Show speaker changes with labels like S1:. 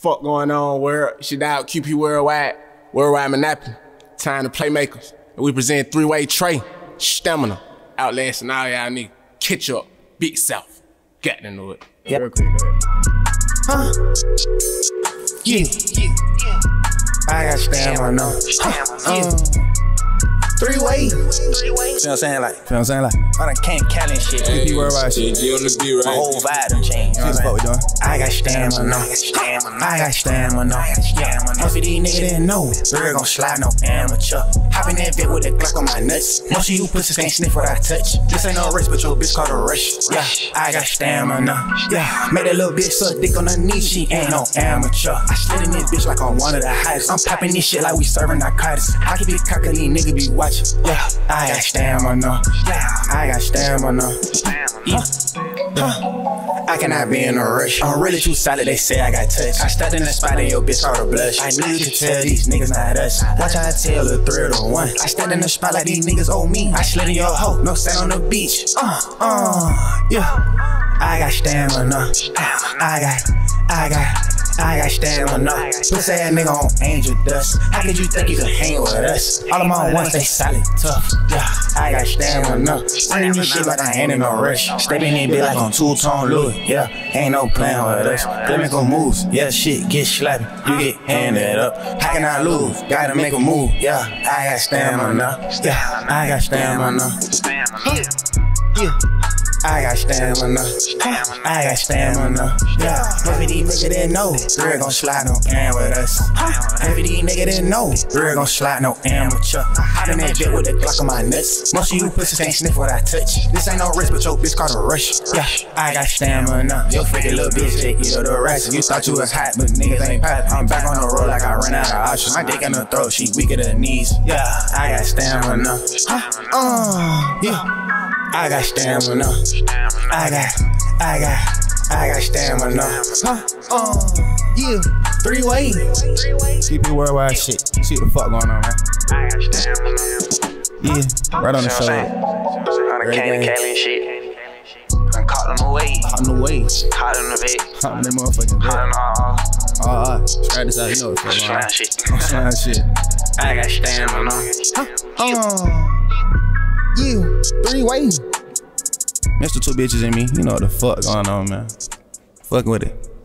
S1: Fuck going on, world? Shit out, QP WorldWide, WorldWide Monopoly. Time to playmakers. And we present three-way Trey, stamina, outlasting all y'all niggas. Catch up, Big South. Got to know it.
S2: Yeah. Real quick, go ahead. Yeah. I got stamina. Three-way. Feel what I'm saying? Like, I done came Cali and shit.
S1: QP WorldWide shit.
S2: My whole vibe done changed. You know what I'm saying? I got stamina. I got stamina. Most of these niggas didn't know. Real gon' slide, no amateur. Hop in that bit with a Glock on my nuts. Most of you pussies can't sniff what I touch. This ain't no race, but your bitch called a rush. Yeah, I got stamina. Yeah, made that little bitch suck dick on her knee. She ain't no amateur. I slid in this bitch like I'm one of the hottest. I'm popping this shit like we serving narcotics. I can be cocky, these niggas be watching. Yeah, I got stamina. Yeah, I got stamina. I cannot be in a rush. I'm really too solid, they say I got touch. I stepped in the spot and your bitch called a blush. I knew you could tell these niggas not us. Watch how I tell the 3 to 1. I stand in the spot like these niggas owe me. I slid in your hoe, no sand on the beach. Yeah. I got stamina. I got stamina. Pussy ass nigga on angel dust. How could you think you could hang with us? All of my ones, they solid, tough. Yeah, I got stamina. Running this shit like I ain't in no rush. Stepping in bit like on two-tone Louis. Yeah, ain't no playing with us. Let me go moves. Yeah, shit, get slappy. You get handed up. How can I lose? Gotta make a move. Yeah, I got stamina. Yeah, I got stamina. Yeah. I got stamina. I got stamina. Yeah, every these niggas didn't know. Real gon' slide no am with us. Every these niggas didn't know. Real gon' slide no amateur. I hop in that bit with a Glock on my nuts. Most of you pussies can't sniff what I touch. This ain't no risk, but your bitch called a rush. Yeah, I got stamina. Your freaky little bitch, they eat the rest. You thought you was hot, but niggas ain't pop. I'm back on the road like I ran out of options. My dick in her throat, she weak at her knees. Yeah, I got stamina. Yeah. I got stamina. I got stamina. Yeah. Three-way.
S1: QP WorldWide shit. See what the fuck going on, man.
S3: I got stamina.
S1: Yeah, right on the shoulder.
S3: On the Cali and shit. I'm caught on the way.
S1: Hot in the way.
S3: Hot in the vet.
S1: Hot in that motherfucking vet.
S3: Hot in the
S1: Try this out, you know what the fuck going on.
S3: slime shit.
S1: Shit.
S3: I got stamina.
S1: Yeah, three-way. Mr. Two Bitches and me, you know what the fuck going on, man. Fucking with it.